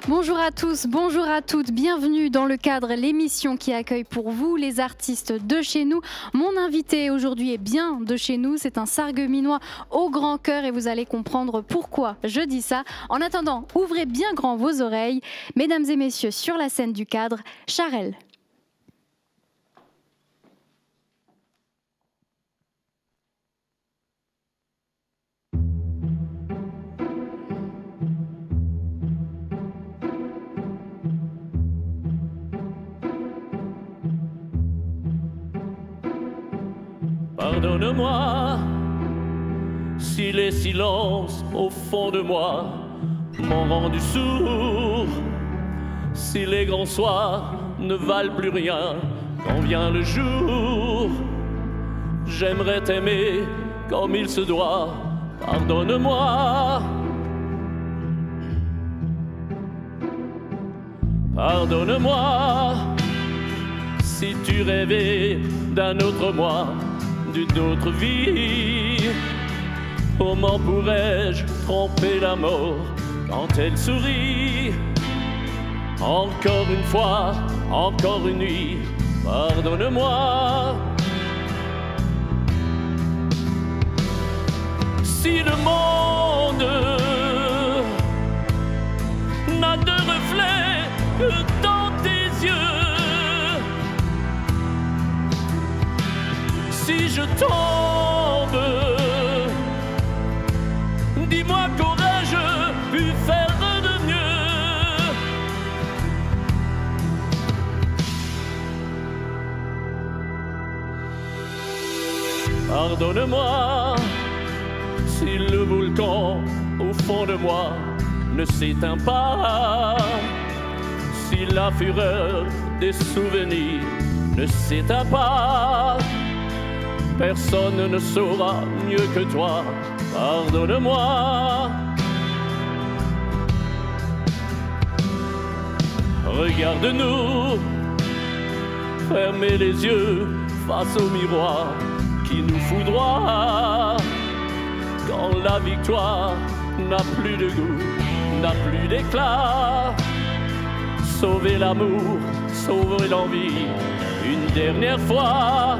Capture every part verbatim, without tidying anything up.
Bonjour à tous, bonjour à toutes, bienvenue dans Le Cadre, l'émission qui accueille pour vous les artistes de chez nous. Mon invité aujourd'hui est bien de chez nous, c'est un Sarregueminois au grand cœur et vous allez comprendre pourquoi je dis ça. En attendant, ouvrez bien grand vos oreilles. Mesdames et messieurs, sur la scène du Cadre, Charel. Pardonne-moi si les silences au fond de moi m'ont rendu sourd, si les grands soirs ne valent plus rien quand vient le jour. J'aimerais t'aimer comme il se doit, pardonne-moi. Pardonne-moi si tu rêvais d'un autre moi, d'une autre vie. Comment pourrais-je tromper la mort quand elle sourit? Encore une fois, encore une nuit, pardonne-moi. Si le monde n'a de reflet que dans tes yeux, si je tombe, dis-moi qu'aurais-je pu faire de mieux? Pardonne-moi si le volcan au fond de moi ne s'éteint pas, si la fureur des souvenirs ne s'éteint pas. Personne ne saura mieux que toi, pardonne-moi. Regarde-nous, fermez les yeux face au miroir qui nous foudroie. Quand la victoire n'a plus de goût, n'a plus d'éclat, sauvez l'amour, sauvez l'envie, une dernière fois.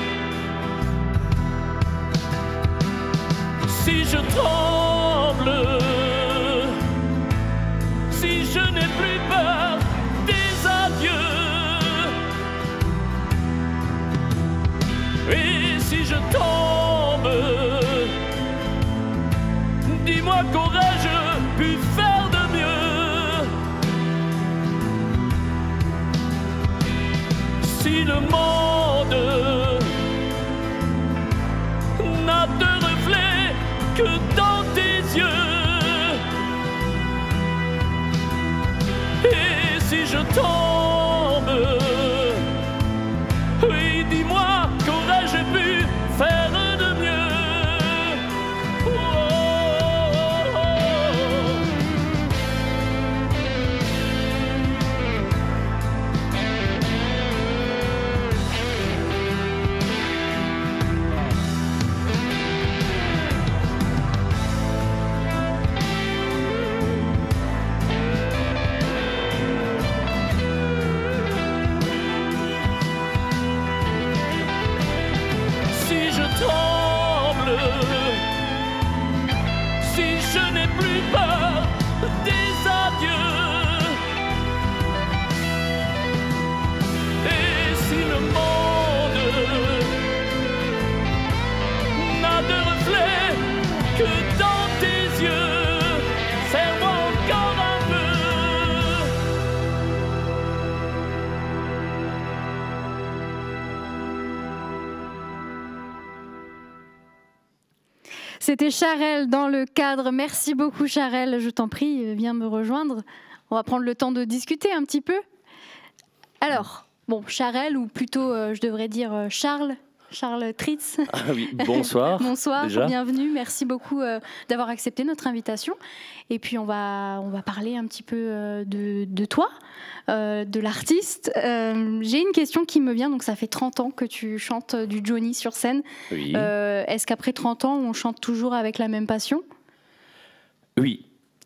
Si je tremble, si je n'ai plus peur des adieux, et si je tombe, dis-moi qu'aurais-je pu faire de mieux? Si le monde n'a de reflet que dans tes yeux, et si je tombe, oui, dis-moi qu'aurais-je pu faire de mieux? Oh, oh, oh. Si je tremble, si je n'ai plus peur des adieux, et si le monde n'a de reflet que dans tes yeux, serre-moi encore un peu. C'était Charel dans Le Cadre. Merci beaucoup Charel, je t'en prie, viens me rejoindre. On va prendre le temps de discuter un petit peu. Alors, bon, Charel, ou plutôt euh, je devrais dire euh, Charles, Charles Tritz. Ah oui, bonsoir. Bonsoir, déjà. Bienvenue, merci beaucoup euh, d'avoir accepté notre invitation. Et puis on va, on va parler un petit peu euh, de, de toi, euh, de l'artiste. Euh, J'ai une question qui me vient, donc ça fait trente ans que tu chantes du Johnny sur scène. Oui. Euh, Est-ce qu'après trente ans, on chante toujours avec la même passion? Oui.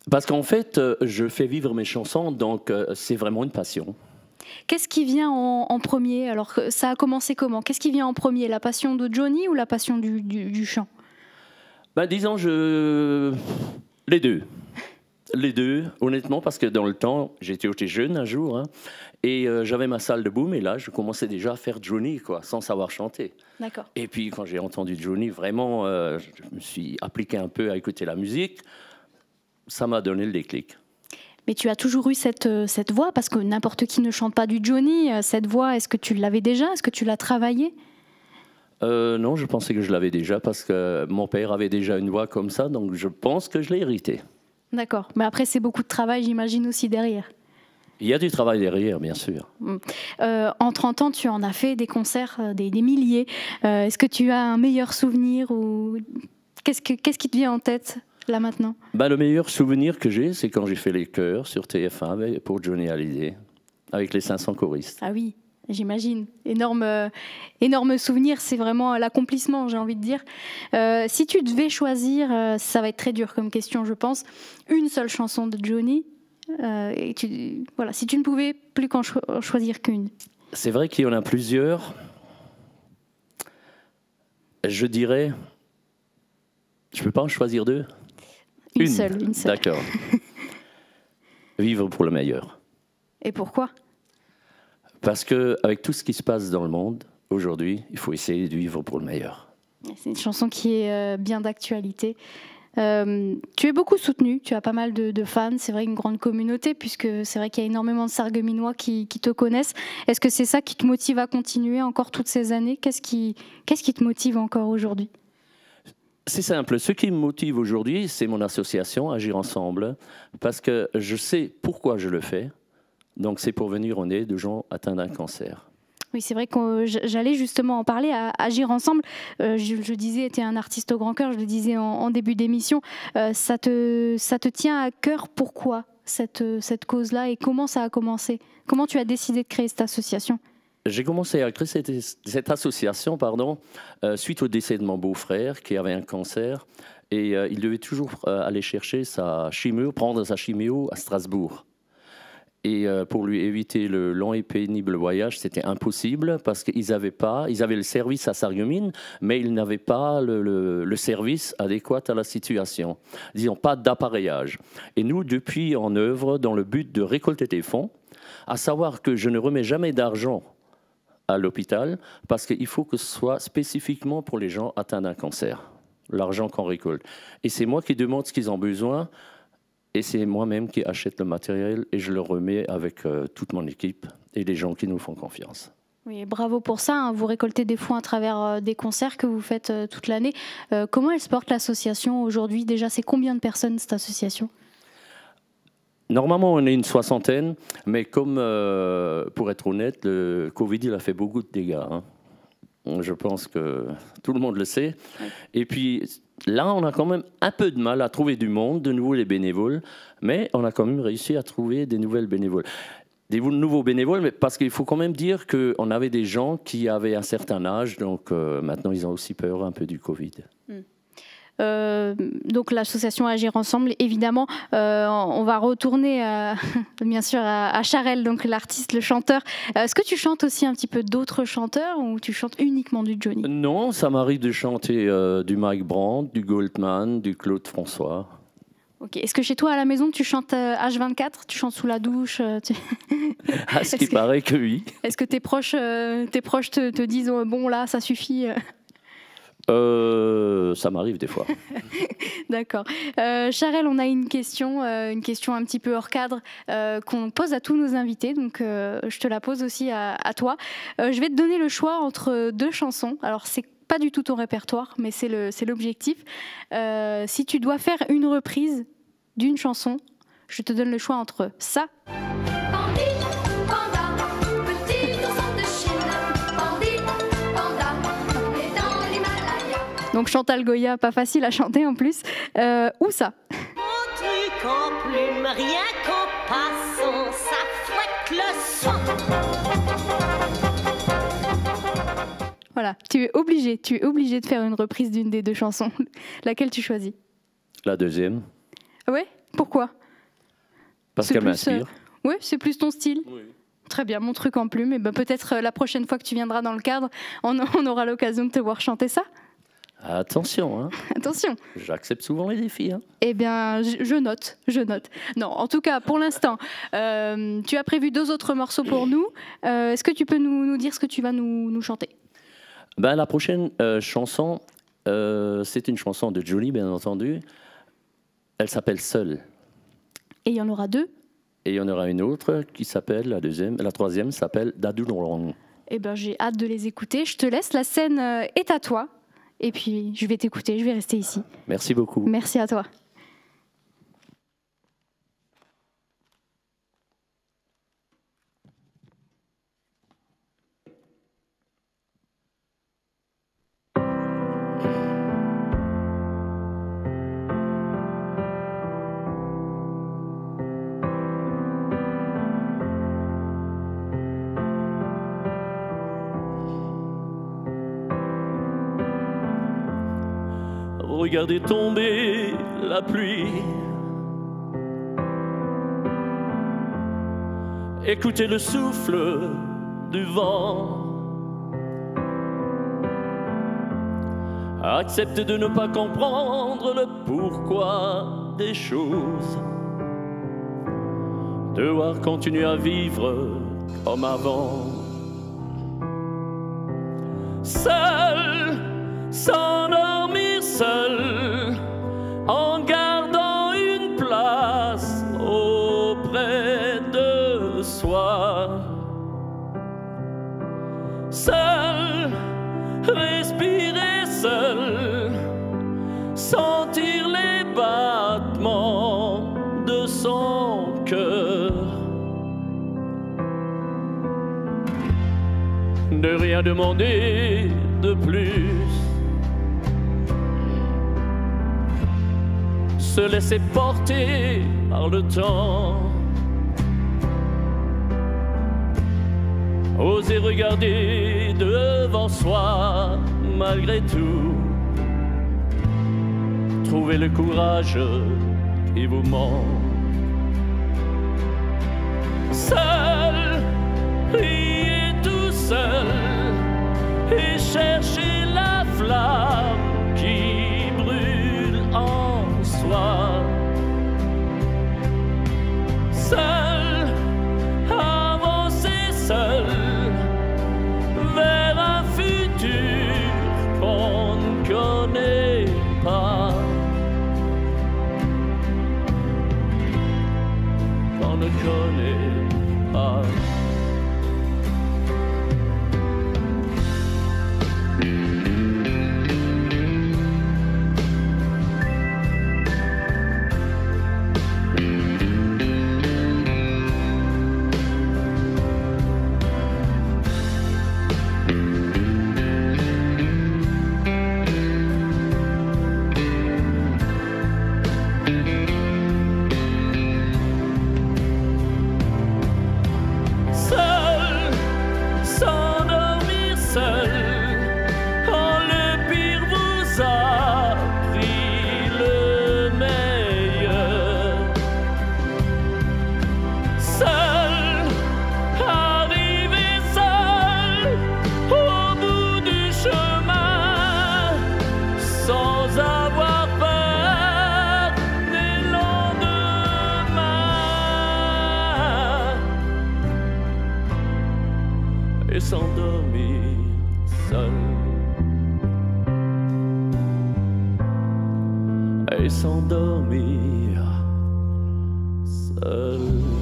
Parce qu'en fait, euh, je fais vivre mes chansons, donc euh, c'est vraiment une passion. Qu'est-ce qui vient en, en premier? Alors, ça a commencé comment? Qu'est-ce qui vient en premier? La passion de Johnny ou la passion du, du, du chant? Ben, disons, je... les deux. Les deux, honnêtement, parce que dans le temps, j'étais aussi jeune un jour, hein, et euh, j'avais ma salle de boom, et là, je commençais déjà à faire Johnny, quoi, sans savoir chanter. D'accord. Et puis, quand j'ai entendu Johnny, vraiment, euh, je me suis appliqué un peu à écouter la musique. Ça m'a donné le déclic. Mais tu as toujours eu cette, cette voix, parce que n'importe qui ne chante pas du Johnny. Cette voix, est-ce que tu l'avais déjà? Est-ce que tu l'as travaillée? euh, Non, je pensais que je l'avais déjà, parce que mon père avait déjà une voix comme ça, donc je pense que je l'ai hérité. D'accord. Mais après, c'est beaucoup de travail, j'imagine, aussi derrière. Il y a du travail derrière, bien sûr. Euh, en trente ans, tu en as fait des concerts, des, des milliers. Euh, est-ce que tu as un meilleur souvenir ou qu'est-ce, que, qu'est-ce qui te vient en tête là maintenant? Ben, le meilleur souvenir que j'ai, c'est quand j'ai fait les chœurs sur T F un pour Johnny Hallyday, avec les cinq cents choristes. Ah oui, j'imagine. Énorme, euh, énorme souvenir, c'est vraiment l'accomplissement, j'ai envie de dire. Euh, si tu devais choisir, euh, ça va être très dur comme question, je pense, une seule chanson de Johnny, euh, et tu, voilà, si tu ne pouvais plus qu'en cho- choisir qu'une. C'est vrai qu'il y en a plusieurs. Je dirais... Je ne peux pas en choisir deux? Une, Une seule, une seule. D'accord. Vivre pour le meilleur. Et pourquoi? Parce qu'avec tout ce qui se passe dans le monde, aujourd'hui, il faut essayer de vivre pour le meilleur. C'est une chanson qui est euh, bien d'actualité. Euh, tu es beaucoup soutenu, tu as pas mal de, de fans, c'est vrai, une grande communauté, puisque c'est vrai qu'il y a énormément de Sarregueminois qui, qui te connaissent. Est-ce que c'est ça qui te motive à continuer encore toutes ces années? Qu'est-ce qui, qu'est-ce qui te motive encore aujourd'hui? C'est simple. Ce qui me motive aujourd'hui, c'est mon association Agir Ensemble, parce que je sais pourquoi je le fais. Donc, c'est pour venir en aide de gens atteints d'un cancer. Oui, c'est vrai que j'allais justement en parler, à Agir Ensemble. Euh, je, je disais, tu es un artiste au grand cœur, je le disais en, en début d'émission. Euh, ça, te, ça te tient à cœur, pourquoi cette, cette cause-là et comment ça a commencé? Comment tu as décidé de créer cette association? J'ai commencé à créer cette, cette association pardon, euh, suite au décès de mon beau-frère qui avait un cancer. Et euh, il devait toujours euh, aller chercher sa chimio, prendre sa chimio à Strasbourg. Et euh, pour lui éviter le long et pénible voyage, c'était impossible parce qu'ils avaient pas, ils avaient le service à Sarreguemines, mais ils n'avaient pas le, le, le service adéquat à la situation. Disons, pas d'appareillage. Et nous, depuis, en œuvre dans le but de récolter des fonds, à savoir que je ne remets jamais d'argent à l'hôpital, parce qu'il faut que ce soit spécifiquement pour les gens atteints d'un cancer, l'argent qu'on récolte. Et c'est moi qui demande ce qu'ils ont besoin, et c'est moi-même qui achète le matériel, et je le remets avec euh, toute mon équipe et les gens qui nous font confiance. Oui, bravo pour ça, hein. Vous récoltez des fonds à travers euh, des concerts que vous faites euh, toute l'année. Euh, comment elle se porte l'association aujourd'hui? Déjà, c'est combien de personnes cette association? Normalement, on est une soixantaine, mais comme, euh, pour être honnête, le Covid, il a fait beaucoup de dégâts. Hein. Je pense que tout le monde le sait. Oui. Et puis, là, on a quand même un peu de mal à trouver du monde, de nouveau les bénévoles, mais on a quand même réussi à trouver des nouvelles bénévoles. Des nouveaux bénévoles, mais parce qu'il faut quand même dire qu'on avait des gens qui avaient un certain âge, donc euh, maintenant, ils ont aussi peur un peu du Covid. Mm. Euh, donc l'association Agir Ensemble, évidemment, euh, on va retourner à, bien sûr à, à Charel, donc l'artiste, le chanteur. Euh, est-ce que tu chantes aussi un petit peu d'autres chanteurs ou tu chantes uniquement du Johnny? Non, ça m'arrive de chanter euh, du Mike Brandt, du Goldman, du Claude François. Ok. Est-ce que chez toi à la maison tu chantes euh, H vingt-quatre? Tu chantes sous la douche? euh, tu... À ce qui que, paraît que oui. Est-ce que tes proches, euh, tes proches te, te disent oh, bon là ça suffit? euh... Euh, ça m'arrive des fois. D'accord. Euh, Charel, on a une question, euh, une question un petit peu hors cadre euh, qu'on pose à tous nos invités. Donc, euh, je te la pose aussi à, à toi. Euh, je vais te donner le choix entre deux chansons. Alors, c'est pas du tout ton répertoire, mais c'est le, c'est l'objectif. Euh, si tu dois faire une reprise d'une chanson, je te donne le choix entre ça. Donc Chantal Goya, pas facile à chanter en plus. Euh, ou ça. Mon truc en plume, rien qu'en passant, ça fouette le sang. Voilà, tu es obligé, tu es obligé de faire une reprise d'une des deux chansons. Laquelle tu choisis? La deuxième. Ouais, pourquoi? Parce qu'elle m'inspire. Euh, oui, c'est plus ton style. Oui. Très bien, mon truc en plume. Et ben, peut-être euh, la prochaine fois que tu viendras dans le cadre, on, on aura l'occasion de te voir chanter ça. Attention, hein. Attention. J'accepte souvent les défis. Hein. Eh bien, je, je note, je note. Non, en tout cas, pour l'instant, euh, tu as prévu deux autres morceaux pour nous. Euh, Est-ce que tu peux nous, nous dire ce que tu vas nous, nous chanter? Ben, la prochaine euh, chanson, euh, c'est une chanson de Jolie, bien entendu. Elle s'appelle Seule. Et il y en aura deux? Et il y en aura une autre qui s'appelle, la deuxième, la troisième s'appelle Dadoulong. Eh bien, j'ai hâte de les écouter. Je te laisse, la scène euh, est à toi. Et puis, je vais t'écouter, je vais rester ici. Merci beaucoup. Merci à toi. Regardez tomber la pluie. Écoutez le souffle du vent. Acceptez de ne pas comprendre le pourquoi des choses. Devoir continuer à vivre comme avant. Seul, s'endormir seul, en gardant une place auprès de soi. Seul, respirer seul, sentir les battements de son cœur. Ne rien demander de plus, se laisser porter par le temps, oser regarder devant soi malgré tout, trouver le courage qui vous manque. Seul, prier tout seul et chercher la flamme qui brûle en soi. Seul, avancer seul vers un futur qu'on ne connaît pas, qu'on ne connaît pas. Et s'endormir seul, et s'endormir seul.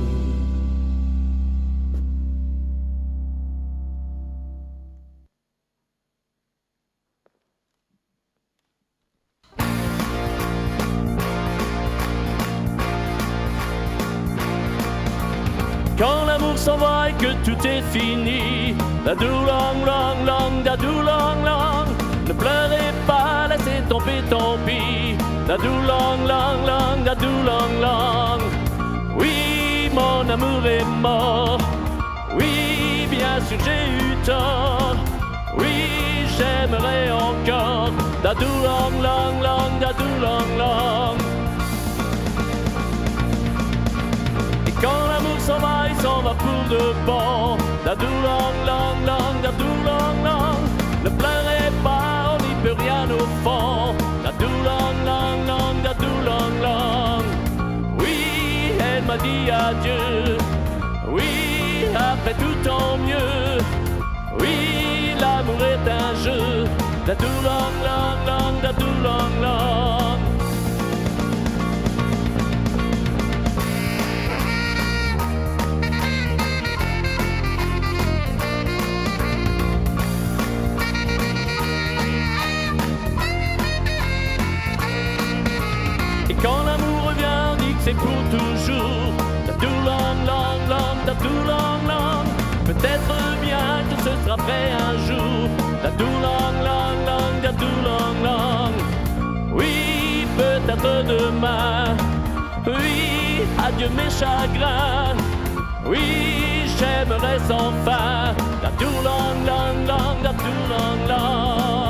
Quand l'amour s'en va et que tout est fini, dadoulong long long, dadoulong long, ne pleurez pas, laissez tomber, tant pis, dadoulong long long, dadoulong long. Oui, mon amour est mort, oui, bien sûr j'ai eu tort, oui, j'aimerais encore, dadoulong long long, dadoulong long. s'en va, il s'en va pour de bon. Dadou lang lang lang, dadou lang lang. Ne pleurez pas, on n'y peut rien au fond. Dadou lang lang lang, dadou lang lang. Oui, elle m'a dit adieu. Oui, après tout tant mieux. Oui, l'amour est un jeu. Dadou lang lang lang, dadou lang lang. Et quand l'amour revient, on dit que c'est pour toujours. Dadou lang lang lang, dadou lang lang. Peut-être bien que ce sera fait un jour. Dadou lang lang lang, dadou lang lang. Oui, peut-être demain. Oui, adieu mes chagrins. Oui, j'aimerais sans fin. Dadou lang lang lang, dadou lang lang.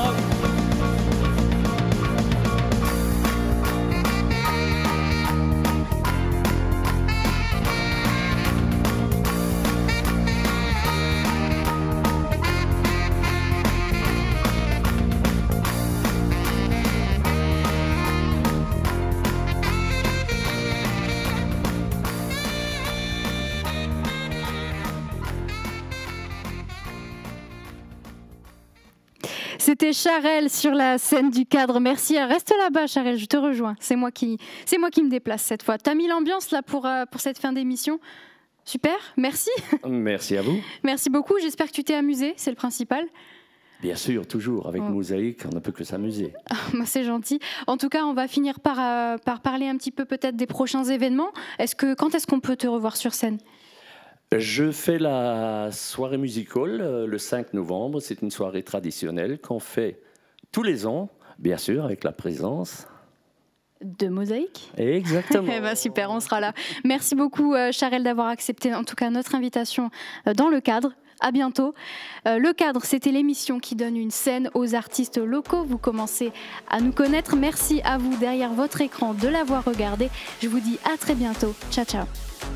C'était Charelle sur la scène du cadre. Merci. Reste là-bas, Charelle, je te rejoins. C'est moi qui, c'est moi qui me déplace cette fois. T'as mis l'ambiance là pour, euh, pour cette fin d'émission. Super, merci. Merci à vous. Merci beaucoup. J'espère que tu t'es amusé, c'est le principal. Bien sûr, toujours. Avec oh. Mosaïque, on ne peut que s'amuser. Ah, bah c'est gentil. En tout cas, on va finir par, euh, par parler un petit peu peut-être des prochains événements. Est-ce que, quand est-ce qu'on peut te revoir sur scène ? Je fais la soirée musicale euh, le cinq novembre. C'est une soirée traditionnelle qu'on fait tous les ans, bien sûr, avec la présence de Mosaïque. Exactement. Eh ben super, on sera là. Merci beaucoup, euh, Charelle, d'avoir accepté en tout cas notre invitation euh, dans le cadre. À bientôt. Euh, le cadre, c'était l'émission qui donne une scène aux artistes locaux. Vous commencez à nous connaître. Merci à vous derrière votre écran de l'avoir regardé. Je vous dis à très bientôt. Ciao, ciao.